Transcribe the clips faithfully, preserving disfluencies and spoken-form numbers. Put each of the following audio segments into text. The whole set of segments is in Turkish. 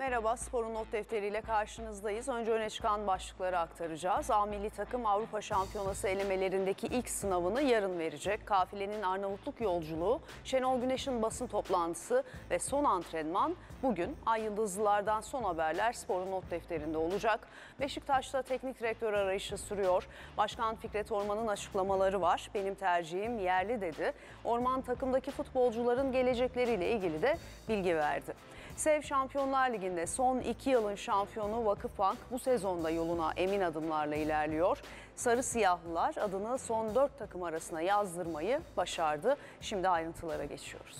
Merhaba, Spor'un not defteriyle karşınızdayız. Önce öne çıkan başlıkları aktaracağız. A milli takım Avrupa Şampiyonası elemelerindeki ilk sınavını yarın verecek. Kafilenin Arnavutluk yolculuğu, Şenol Güneş'in basın toplantısı ve son antrenman bugün. Ay Yıldızlılardan son haberler Spor'un not defterinde olacak. Beşiktaş'ta teknik direktör arayışı sürüyor. Başkan Fikret Orman'ın açıklamaları var. Benim tercihim yerli dedi. Orman takımdaki futbolcuların gelecekleriyle ilgili de bilgi verdi. SEV Şampiyonlar Ligi'nde son iki yılın şampiyonu Vakıfbank bu sezonda yoluna emin adımlarla ilerliyor. Sarı Siyahlılar adını son dört takım arasına yazdırmayı başardı. Şimdi ayrıntılara geçiyoruz.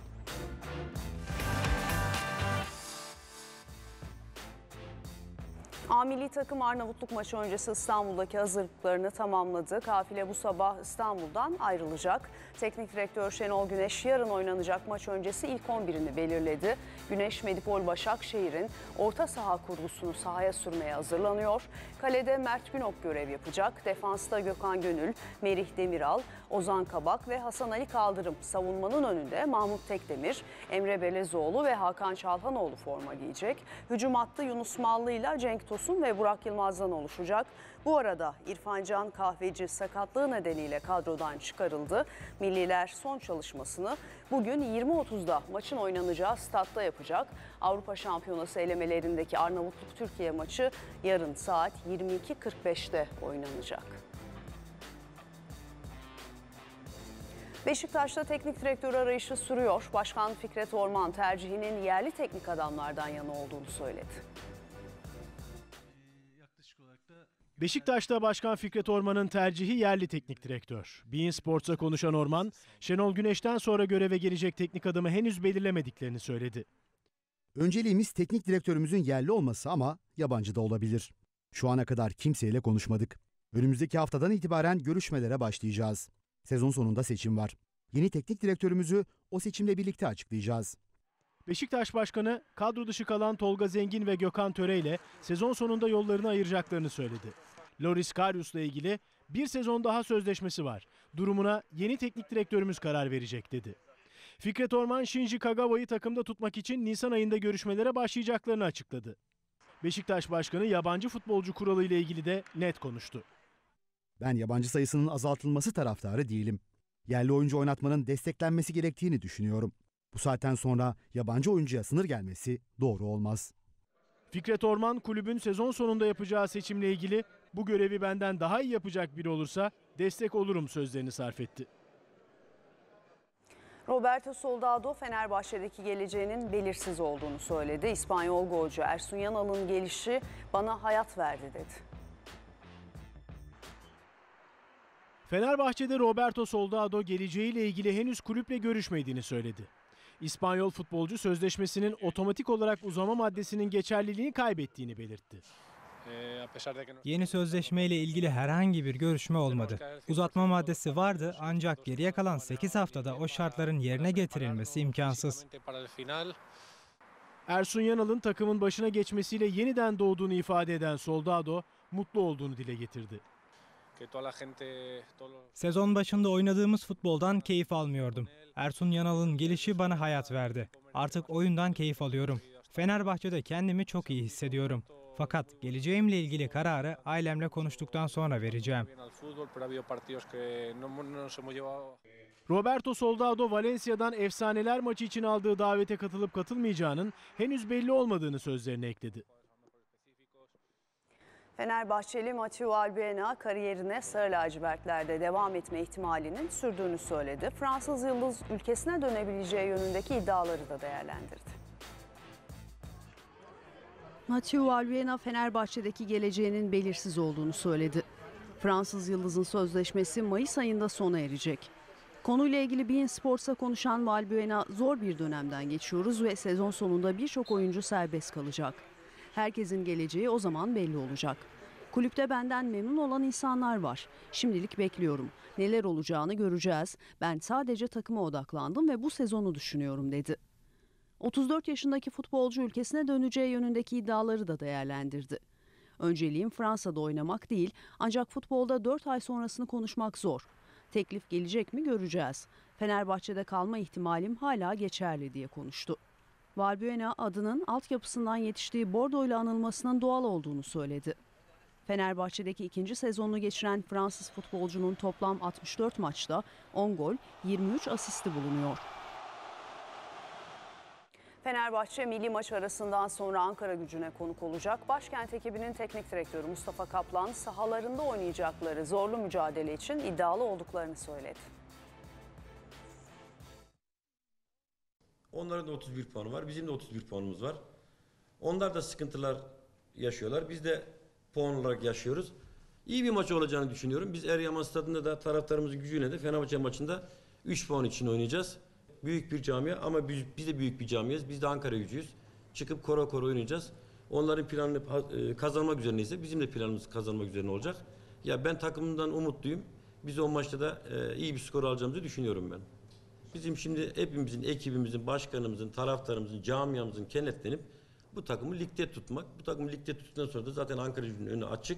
A milli takım Arnavutluk maçı öncesi İstanbul'daki hazırlıklarını tamamladı. Kafile bu sabah İstanbul'dan ayrılacak. Teknik direktör Şenol Güneş yarın oynanacak maç öncesi ilk on birini belirledi. Güneş, Medipol Başakşehir'in orta saha kurgusunu sahaya sürmeye hazırlanıyor. Kalede Mert Günok görev yapacak. Defansta Gökhan Gönül, Merih Demiral, Ozan Kabak ve Hasan Ali Kaldırım. Savunmanın önünde Mahmut Tekdemir, Emre Belezoğlu ve Hakan Çalhanoğlu forma giyecek. Hücum hattı Yunus Mallı ile Cenk Tosun ve Burak Yılmaz'dan oluşacak. Bu arada İrfan Can Kahveci sakatlığı nedeniyle kadrodan çıkarıldı. Milliler son çalışmasını bugün yirmi otuzda maçın oynanacağı statta yapacak. Avrupa Şampiyonası elemelerindeki Arnavutluk-Türkiye maçı yarın saat yirmi iki kırk beşte oynanacak. Beşiktaş'ta teknik direktör arayışı sürüyor. Başkan Fikret Orman tercihinin yerli teknik adamlardan yana olduğunu söyledi. Beşiktaş'ta Başkan Fikret Orman'ın tercihi yerli teknik direktör. beIN Sports'a konuşan Orman, Şenol Güneş'ten sonra göreve gelecek teknik adamı henüz belirlemediklerini söyledi. Önceliğimiz teknik direktörümüzün yerli olması ama yabancı da olabilir. Şu ana kadar kimseyle konuşmadık. Önümüzdeki haftadan itibaren görüşmelere başlayacağız. Sezon sonunda seçim var. Yeni teknik direktörümüzü o seçimle birlikte açıklayacağız. Beşiktaş Başkanı kadro dışı kalan Tolga Zengin ve Gökhan Töre ile sezon sonunda yollarını ayıracaklarını söyledi. Loris Karius'la ilgili bir sezon daha sözleşmesi var. Durumuna yeni teknik direktörümüz karar verecek dedi. Fikret Orman, Shinji Kagawa'yı takımda tutmak için Nisan ayında görüşmelere başlayacaklarını açıkladı. Beşiktaş Başkanı yabancı futbolcu kuralı ile ilgili de net konuştu. Ben yabancı sayısının azaltılması taraftarı değilim. Yerli oyuncu oynatmanın desteklenmesi gerektiğini düşünüyorum. Bu saatten sonra yabancı oyuncuya sınır gelmesi doğru olmaz. Fikret Orman, kulübün sezon sonunda yapacağı seçimle ilgili bu görevi benden daha iyi yapacak biri olursa destek olurum sözlerini sarf etti. Roberto Soldado Fenerbahçe'deki geleceğinin belirsiz olduğunu söyledi. İspanyol golcü Ersun Yanal'ın gelişi bana hayat verdi dedi. Fenerbahçe'de Roberto Soldado geleceğiyle ilgili henüz kulüple görüşmediğini söyledi. İspanyol futbolcu sözleşmesinin otomatik olarak uzama maddesinin geçerliliğini kaybettiğini belirtti. Yeni sözleşmeyle ilgili herhangi bir görüşme olmadı. Uzatma maddesi vardı ancak geriye kalan sekiz haftada o şartların yerine getirilmesi imkansız. Ersun Yanal'ın takımın başına geçmesiyle yeniden doğduğunu ifade eden Soldado mutlu olduğunu dile getirdi. Sezon başında oynadığımız futboldan keyif almıyordum. Ersun Yanal'ın gelişi bana hayat verdi. Artık oyundan keyif alıyorum. Fenerbahçe'de kendimi çok iyi hissediyorum. Fakat geleceğimle ilgili kararı ailemle konuştuktan sonra vereceğim. Roberto Soldado, Valencia'dan efsaneler maçı için aldığı davete katılıp katılmayacağının henüz belli olmadığını sözlerine ekledi. Fenerbahçeli Mathieu Albiena kariyerine Sarı Lacivertler'de devam etme ihtimalinin sürdüğünü söyledi. Fransız yıldız ülkesine dönebileceği yönündeki iddiaları da değerlendirdi. Mathieu Albiena Fenerbahçe'deki geleceğinin belirsiz olduğunu söyledi. Fransız yıldızın sözleşmesi Mayıs ayında sona erecek. Konuyla ilgili beIN Sports'a konuşan Albiena, zor bir dönemden geçiyoruz ve sezon sonunda birçok oyuncu serbest kalacak. Herkesin geleceği o zaman belli olacak. Kulüpte benden memnun olan insanlar var. Şimdilik bekliyorum. Neler olacağını göreceğiz. Ben sadece takıma odaklandım ve bu sezonu düşünüyorum dedi. otuz dört yaşındaki futbolcu ülkesine döneceği yönündeki iddiaları da değerlendirdi. Önceliğim Fransa'da oynamak değil, ancak futbolda dört ay sonrasını konuşmak zor. Teklif gelecek mi göreceğiz. Fenerbahçe'de kalma ihtimalim hala geçerli diye konuştu. Valbuena adının altyapısından yetiştiği Bordeaux ile anılmasının doğal olduğunu söyledi. Fenerbahçe'deki ikinci sezonunu geçiren Fransız futbolcunun toplam altmış dört maçta on gol, yirmi üç asisti bulunuyor. Fenerbahçe milli maç arasından sonra Ankaragücü'ne konuk olacak. Başkent ekibinin teknik direktörü Mustafa Kaplan sahalarında oynayacakları zorlu mücadele için iddialı olduklarını söyledi. Onların da otuz bir puanı var, bizim de otuz bir puanımız var. Onlar da sıkıntılar yaşıyorlar, biz de puan olarak yaşıyoruz. İyi bir maç olacağını düşünüyorum. Biz Eryaman Stadı'nda da taraftarımızın gücüyle de Fenerbahçe maçında üç puan için oynayacağız. Büyük bir camia ama biz, biz de büyük bir camiayız. Biz de Ankaragücüyüz. Çıkıp kora kora oynayacağız. Onların planını kazanmak üzerineyse bizim de planımız kazanmak üzerine olacak. Ya ben takımımdan umutluyum. Biz o maçta da iyi bir skor alacağımızı düşünüyorum ben. Bizim şimdi hepimizin, ekibimizin, başkanımızın, taraftarımızın, camiamızın kenetlenip bu takımı ligde tutmak. Bu takımı ligde tuttuktan sonra da zaten Ankaragücü'nün önü açık.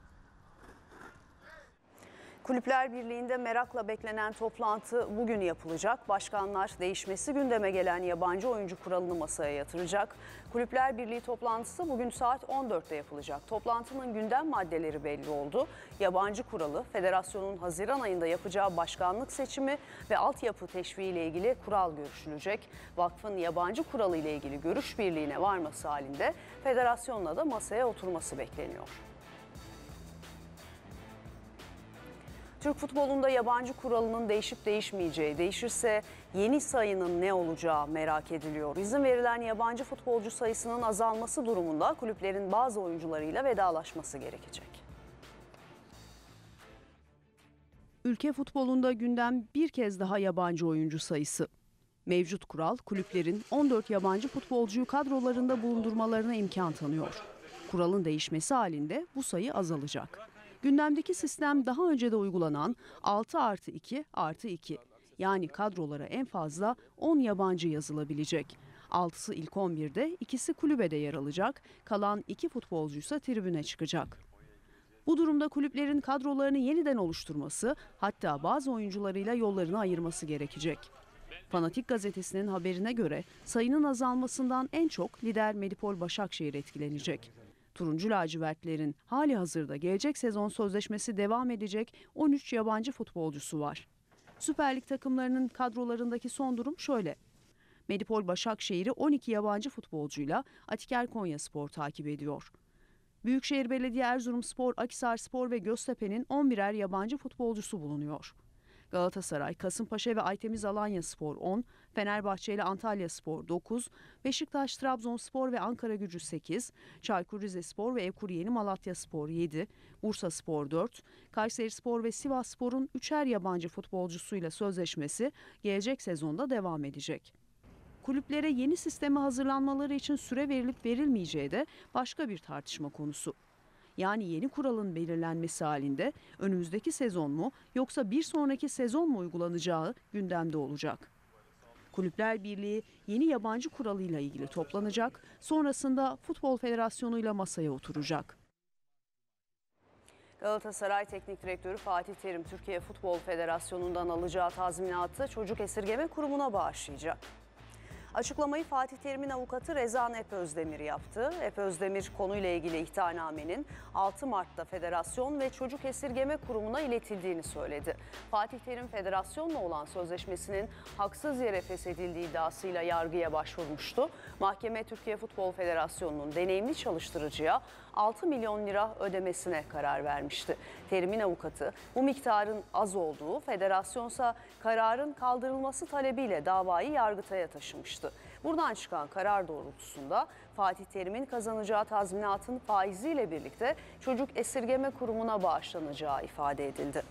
Kulüpler Birliği'nde merakla beklenen toplantı bugün yapılacak. Başkanlar değişmesi gündeme gelen yabancı oyuncu kuralını masaya yatıracak. Kulüpler Birliği toplantısı bugün saat on dörtte yapılacak. Toplantının gündem maddeleri belli oldu. Yabancı kuralı, federasyonun Haziran ayında yapacağı başkanlık seçimi ve altyapı teşviği ile ilgili kural görüşülecek. Vakfın yabancı kuralı ile ilgili görüş birliğine varması halinde federasyonla da masaya oturması bekleniyor. Türk futbolunda yabancı kuralının değişip değişmeyeceği, değişirse yeni sayının ne olacağı merak ediliyor. İzin verilen yabancı futbolcu sayısının azalması durumunda kulüplerin bazı oyuncularıyla vedalaşması gerekecek. Ülke futbolunda gündem bir kez daha yabancı oyuncu sayısı. Mevcut kural kulüplerin on dört yabancı futbolcuyu kadrolarında bulundurmalarına imkan tanıyor. Kuralın değişmesi halinde bu sayı azalacak. Gündemdeki sistem daha önce de uygulanan altı artı iki artı iki. Yani kadrolara en fazla on yabancı yazılabilecek. altısı ilk on birde, ikisi kulübede yer alacak. Kalan iki futbolcuysa tribüne çıkacak. Bu durumda kulüplerin kadrolarını yeniden oluşturması, hatta bazı oyuncularıyla yollarını ayırması gerekecek. Fanatik gazetesinin haberine göre sayının azalmasından en çok lider Medipol Başakşehir etkilenecek. Turuncu lacivertlerin hali hazırda gelecek sezon sözleşmesi devam edecek on üç yabancı futbolcusu var. Süper Lig takımlarının kadrolarındaki son durum şöyle. Medipol Başakşehir'i on iki yabancı futbolcuyla Atiker Konyaspor takip ediyor. Büyükşehir Belediye Erzurumspor, Akhisarspor ve Göztepe'nin on birer yabancı futbolcusu bulunuyor. Galatasaray, Kasımpaşa ve Aytemiz Alanyaspor on, Fenerbahçe ile Antalyaspor dokuz, Beşiktaş, Trabzonspor ve Ankaragücü sekiz, Çaykur Rizespor ve Evkur Yeni Malatyaspor yedi, Bursaspor dört, Kayserispor ve Sivasspor'un üçer yabancı futbolcusuyla sözleşmesi gelecek sezonda devam edecek. Kulüplere yeni sisteme hazırlanmaları için süre verilip verilmeyeceği de başka bir tartışma konusu. Yani yeni kuralın belirlenmesi halinde önümüzdeki sezon mu yoksa bir sonraki sezon mu uygulanacağı gündemde olacak. Kulüpler Birliği yeni yabancı kuralıyla ilgili toplanacak, sonrasında Futbol Federasyonu ile masaya oturacak. Galatasaray Teknik Direktörü Fatih Terim, Türkiye Futbol Federasyonu'ndan alacağı tazminatı Çocuk Esirgeme Kurumu'na bağışlayacak. Açıklamayı Fatih Terim'in avukatı Rezan Epözdemir yaptı. Epözdemir konuyla ilgili ihtarnamenin altı Mart'ta Federasyon ve Çocuk Esirgeme Kurumu'na iletildiğini söyledi. Fatih Terim federasyonla olan sözleşmesinin haksız yere feshedildiği iddiasıyla yargıya başvurmuştu. Mahkeme Türkiye Futbol Federasyonu'nun deneyimli çalıştırıcıya altı milyon lira ödemesine karar vermişti. Terim'in avukatı bu miktarın az olduğu, federasyonsa kararın kaldırılması talebiyle davayı Yargıtay'a taşımıştı. Buradan çıkan karar doğrultusunda Fatih Terim'in kazanacağı tazminatın faiziyle birlikte Çocuk Esirgeme Kurumu'na bağışlanacağı ifade edildi.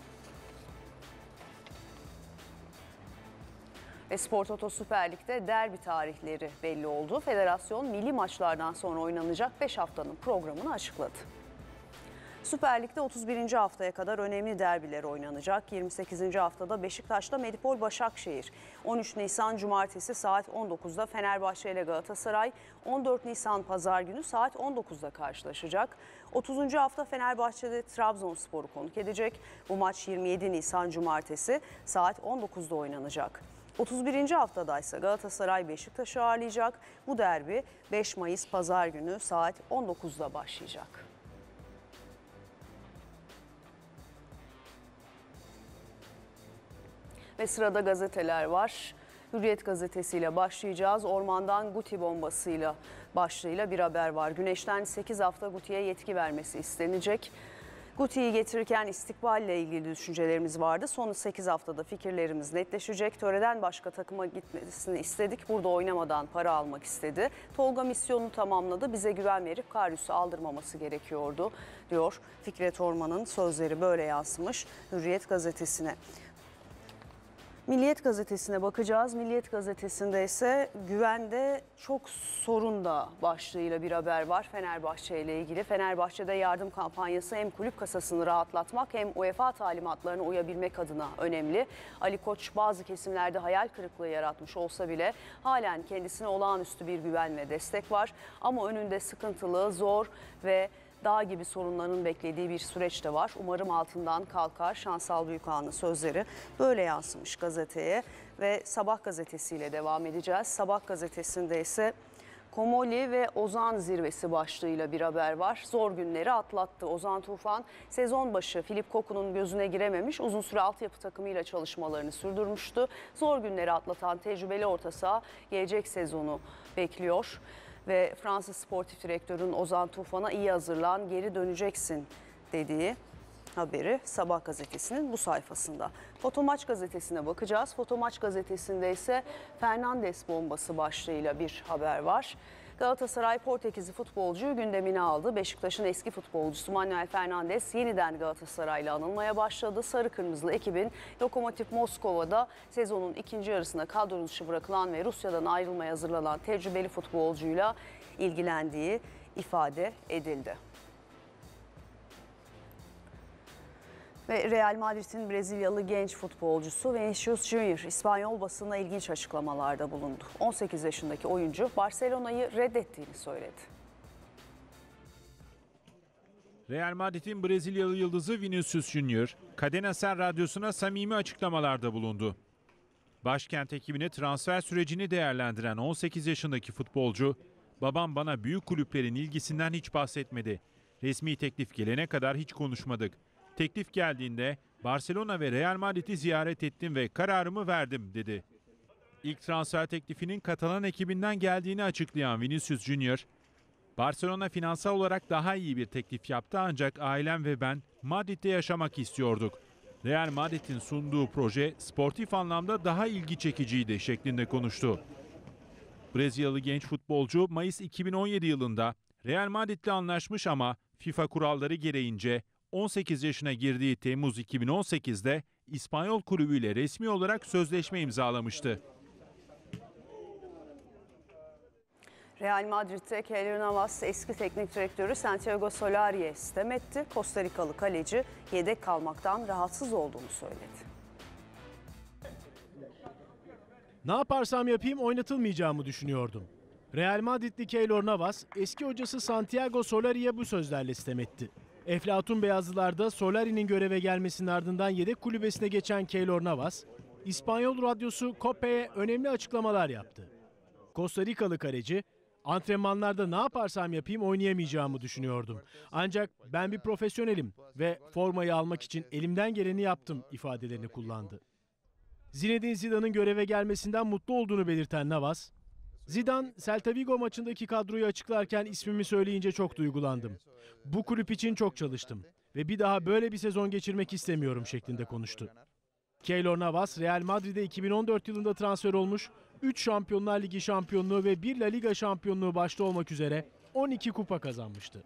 Ve Spor Toto Süper Lig'de derbi tarihleri belli oldu. Federasyon milli maçlardan sonra oynanacak beş haftanın programını açıkladı. Süper Lig'de otuz birinci haftaya kadar önemli derbiler oynanacak. yirmi sekizinci haftada Beşiktaş'ta Medipol Başakşehir, on üç Nisan Cumartesi saat on dokuzda Fenerbahçe ile Galatasaray, on dört Nisan Pazar günü saat on dokuzda karşılaşacak. otuzuncu hafta Fenerbahçe'de Trabzonspor'u konuk edecek. Bu maç yirmi yedi Nisan Cumartesi saat on dokuzda oynanacak. otuz birinci haftadaysa Galatasaray Beşiktaş'ı ağırlayacak. Bu derbi beş Mayıs Pazar günü saat on dokuzda başlayacak. Ve sırada gazeteler var. Hürriyet gazetesiyle başlayacağız. Ormandan Guti bombasıyla başlığıyla bir haber var. Güneş'ten sekiz hafta Guti'ye yetki vermesi istenecek. Guti'yi getirirken istikballe ilgili düşüncelerimiz vardı. Son sekiz haftada fikirlerimiz netleşecek. Töreden başka takıma gitmesini istedik. Burada oynamadan para almak istedi. Tolga misyonunu tamamladı. Bize güven verip Karius'u aldırmaması gerekiyordu diyor. Fikret Orman'ın sözleri böyle yansımış Hürriyet gazetesine. Milliyet gazetesine bakacağız. Milliyet gazetesinde ise güvende çok sorun da başlığıyla bir haber var Fenerbahçe ile ilgili. Fenerbahçe'de yardım kampanyası hem kulüp kasasını rahatlatmak hem UEFA talimatlarına uyabilmek adına önemli. Ali Koç bazı kesimlerde hayal kırıklığı yaratmış olsa bile halen kendisine olağanüstü bir güven ve destek var. Ama önünde sıkıntılı, zor ve dağ gibi sorunların beklediği bir süreç de var. Umarım altından kalkar. Şansal Büyükağa'nın sözleri böyle yansımış gazeteye ve Sabah gazetesiyle devam edeceğiz. Sabah gazetesinde ise Komoli ve Ozan zirvesi başlığıyla bir haber var. Zor günleri atlattı. Ozan Tufan sezon başı Filip Koku'nun gözüne girememiş. Uzun süre altyapı takımıyla çalışmalarını sürdürmüştü. Zor günleri atlatan tecrübeli orta saha gelecek sezonu bekliyor. Ve Fransız sportif direktörün Ozan Tufan'a iyi hazırlan, geri döneceksin dediği haberi Sabah gazetesinin bu sayfasında. Fotomaç gazetesine bakacağız. Fotomaç gazetesinde ise Fernandes bombası başlığıyla bir haber var. Galatasaray Portekizli futbolcuyu gündemine aldı. Beşiktaş'ın eski futbolcusu Manuel Fernandes yeniden Galatasaray'la anılmaya başladı. Sarı Kırmızılı ekibin Lokomotiv Moskova'da sezonun ikinci yarısında kadro dışı bırakılan ve Rusya'dan ayrılmaya hazırlanan tecrübeli futbolcuyla ilgilendiği ifade edildi. Ve Real Madrid'in Brezilyalı genç futbolcusu Vinicius Junior İspanyol basınına ilginç açıklamalarda bulundu. on sekiz yaşındaki oyuncu Barcelona'yı reddettiğini söyledi. Real Madrid'in Brezilyalı yıldızı Vinicius Junior, Cadena Ser radyosuna samimi açıklamalarda bulundu. Başkent ekibine transfer sürecini değerlendiren on sekiz yaşındaki futbolcu, "Babam bana büyük kulüplerin ilgisinden hiç bahsetmedi. Resmi teklif gelene kadar hiç konuşmadık. Teklif geldiğinde Barcelona ve Real Madrid'i ziyaret ettim ve kararımı verdim" dedi. İlk transfer teklifinin Katalan ekibinden geldiğini açıklayan Vinicius Junior, "Barcelona finansal olarak daha iyi bir teklif yaptı ancak ailem ve ben Madrid'de yaşamak istiyorduk. Real Madrid'in sunduğu proje sportif anlamda daha ilgi çekiciydi" şeklinde konuştu. Brezilyalı genç futbolcu Mayıs iki bin on yedi yılında Real Madrid'le anlaşmış ama FIFA kuralları gereğince on sekiz yaşına girdiği Temmuz iki bin on sekizde İspanyol kulübüyle resmi olarak sözleşme imzalamıştı. Real Madrid'de Keylor Navas eski teknik direktörü Santiago Solari'ye sitem etti. Costa Rikalı kaleci yedek kalmaktan rahatsız olduğunu söyledi. Ne yaparsam yapayım oynatılmayacağımı düşünüyordum. Real Madridli Keylor Navas eski hocası Santiago Solari'ye bu sözlerle sitem etti. Eflatun Beyazlılar'da Solari'nin göreve gelmesinin ardından yedek kulübesine geçen Keylor Navas, İspanyol radyosu COPE'ye önemli açıklamalar yaptı. Costa Rikalı kaleci, "Antrenmanlarda ne yaparsam yapayım oynayamayacağımı düşünüyordum. Ancak ben bir profesyonelim ve formayı almak için elimden geleni yaptım" ifadelerini kullandı. Zinedine Zidane'ın göreve gelmesinden mutlu olduğunu belirten Navas, "Zidane, Celta Vigo maçındaki kadroyu açıklarken ismimi söyleyince çok duygulandım. Bu kulüp için çok çalıştım ve bir daha böyle bir sezon geçirmek istemiyorum" şeklinde konuştu. Keylor Navas, Real Madrid'e iki bin on dört yılında transfer olmuş, üç Şampiyonlar Ligi şampiyonluğu ve bir La Liga şampiyonluğu başta olmak üzere on iki kupa kazanmıştı.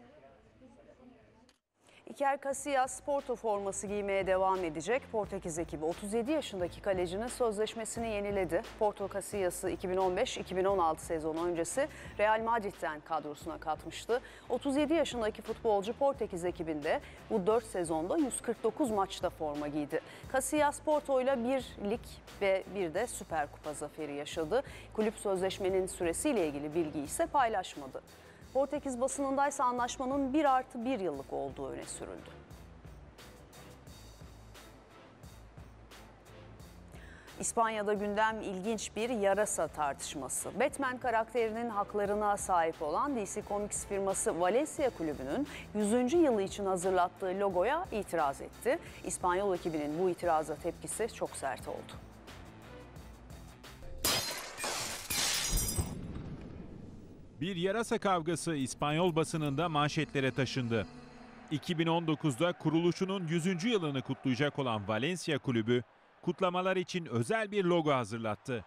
Iker Casillas Porto forması giymeye devam edecek. Portekiz ekibi otuz yedi yaşındaki kalecinin sözleşmesini yeniledi. Porto Casillas'ı iki bin on beş iki bin on altı sezonu öncesi Real Madrid'den kadrosuna katmıştı. otuz yedi yaşındaki futbolcu Portekiz ekibinde bu dört sezonda yüz kırk dokuz maçta forma giydi. Casillas Porto ile bir lig ve bir de Süper Kupa zaferi yaşadı. Kulüp sözleşmenin süresiyle ilgili bilgiyi ise paylaşmadı. Portekiz basınındaysa anlaşmanın bir artı bir yıllık olduğu öne sürüldü. İspanya'da gündem ilginç bir yarasa tartışması. Batman karakterinin haklarına sahip olan D C Comics firması Valencia Kulübü'nün yüzüncü yılı için hazırlattığı logoya itiraz etti. İspanyol ekibinin bu itiraza tepkisi çok sert oldu. Bir yarasa kavgası İspanyol basınında manşetlere taşındı. iki bin on dokuzda kuruluşunun yüzüncü yılını kutlayacak olan Valencia Kulübü, kutlamalar için özel bir logo hazırlattı.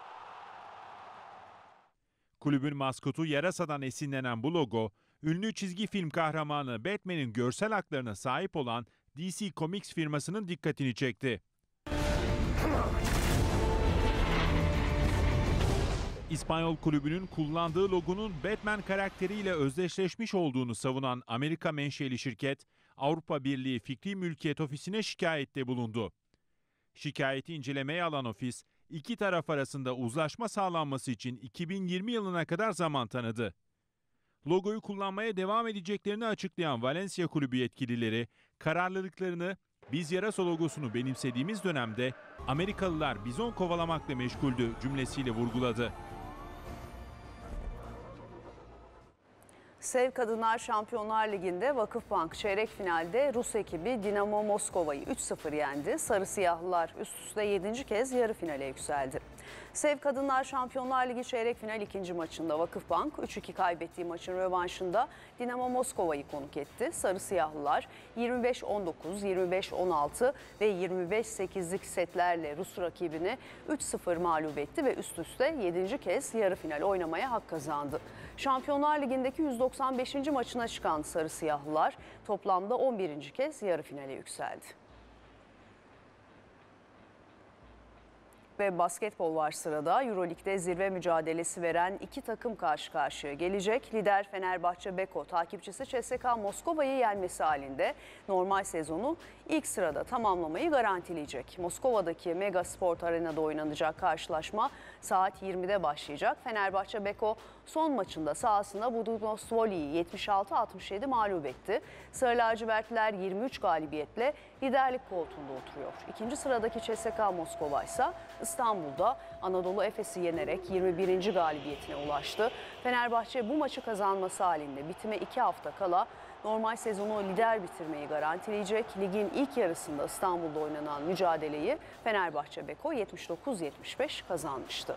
Kulübün maskotu yarasadan esinlenen bu logo, ünlü çizgi film kahramanı Batman'in görsel haklarına sahip olan D C Comics firmasının dikkatini çekti. İspanyol kulübünün kullandığı logonun Batman karakteriyle özdeşleşmiş olduğunu savunan Amerika menşeli şirket, Avrupa Birliği Fikri Mülkiyet Ofisi'ne şikayette bulundu. Şikayeti incelemeye alan ofis, iki taraf arasında uzlaşma sağlanması için iki bin yirmi yılına kadar zaman tanıdı. Logoyu kullanmaya devam edeceklerini açıklayan Valencia Kulübü yetkilileri, kararlılıklarını "Biz yarasa logosunu benimsediğimiz dönemde Amerikalılar bizon kovalamakla meşguldü" cümlesiyle vurguladı. Sev Kadınlar Şampiyonlar Ligi'nde Vakıfbank çeyrek finalde Rus ekibi Dinamo Moskova'yı üç sıfır yendi. Sarı Siyahlılar üst üste yedinci kez yarı finale yükseldi. Sev Kadınlar Şampiyonlar Ligi çeyrek final ikinci maçında Vakıfbank üç iki kaybettiği maçın rövanşında Dinamo Moskova'yı konuk etti. Sarı Siyahlılar yirmi beş on dokuz, yirmi beş on altı ve yirmi beş sekizlik setlerle Rus rakibini üç sıfır mağlup etti ve üst üste yedinci kez yarı final oynamaya hak kazandı. Şampiyonlar Ligi'ndeki yüz doksan beşinci maçına çıkan Sarı Siyahlılar toplamda on birinci kez yarı finale yükseldi. Ve basketbol var sırada. Euroleague'de zirve mücadelesi veren iki takım karşı karşıya gelecek. Lider Fenerbahçe Beko takipçisi C S K A Moskova'yı yenmesi halinde normal sezonu ilk sırada tamamlamayı garantileyecek. Moskova'daki Mega Sport Arena'da oynanacak karşılaşma saat yirmide başlayacak. Fenerbahçe Beko son maçında sahasında Budućnost yetmiş altı altmış yedi mağlup etti. Sarı lacivertliler yirmi üç galibiyetle liderlik koltuğunda oturuyor. İkinci sıradaki C S K A Moskova ise İstanbul'da Anadolu Efes'i yenerek yirmi birinci galibiyetine ulaştı. Fenerbahçe bu maçı kazanması halinde bitime iki hafta kala normal sezonu lider bitirmeyi garantileyecek. Ligin ilk yarısında İstanbul'da oynanan mücadeleyi Fenerbahçe Beko yetmiş dokuz yetmiş beş kazanmıştı.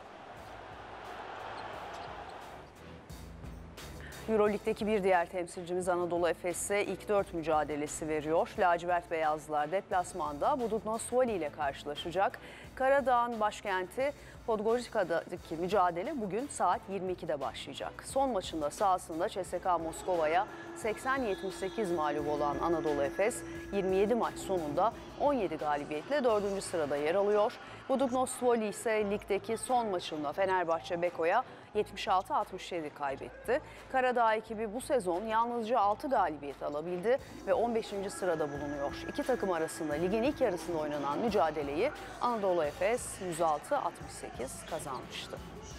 Euroleague'deki bir diğer temsilcimiz Anadolu Efes'e ilk dört mücadelesi veriyor. Lacivert Beyazlılar deplasmanda Budućnost ile karşılaşacak. Karadağ'ın başkenti Podgorica'daki mücadele bugün saat yirmi ikide başlayacak. Son maçında sahasında C S K A Moskova'ya seksen yetmiş sekiz mağlup olan Anadolu Efes yirmi yedi maç sonunda on yedi galibiyetle dördüncü sırada yer alıyor. Budućnost ise ligdeki son maçında Fenerbahçe Beko'ya yetmiş altı altmış yedi kaybetti. Karadağ ekibi bu sezon yalnızca altı galibiyet alabildi ve on beşinci sırada bulunuyor. İki takım arasında ligin ilk yarısında oynanan mücadeleyi Anadolu Efes yüz altı altmış sekiz kazanmıştı.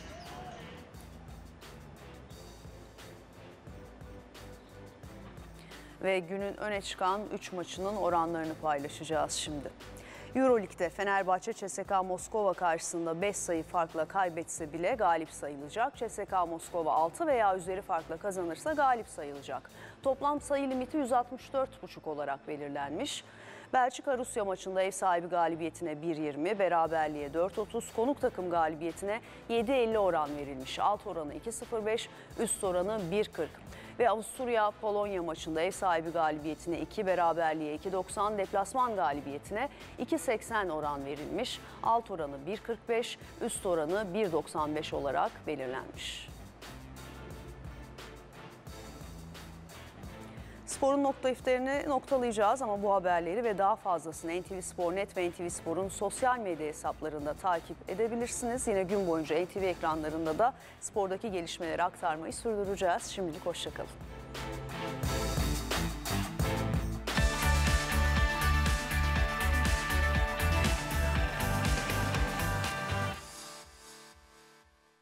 Ve günün öne çıkan üç maçının oranlarını paylaşacağız şimdi. Euroleague'de Fenerbahçe C S K A Moskova karşısında beş sayı farkla kaybetse bile galip sayılacak. C S K A Moskova altı veya üzeri farkla kazanırsa galip sayılacak. Toplam sayı limiti yüz altmış dört buçuk olarak belirlenmiş. Belçika-Rusya maçında ev sahibi galibiyetine bir yirmi, beraberliğe dört otuz, konuk takım galibiyetine yedi elli oran verilmiş. Alt oranı iki sıfır beş, üst oranı bir kırk. Ve Avusturya-Polonya maçında ev sahibi galibiyetine iki, beraberliğe iki doksan, deplasman galibiyetine iki seksen oran verilmiş. Alt oranı bir kırk beş, üst oranı bir doksan beş olarak belirlenmiş. Sporun nokta iftarını noktalayacağız ama bu haberleri ve daha fazlasını N T V Spor nokta net ve N T V Spor'un sosyal medya hesaplarında takip edebilirsiniz. Yine gün boyunca N T V ekranlarında da spordaki gelişmeleri aktarmayı sürdüreceğiz. Şimdilik hoşça kalın.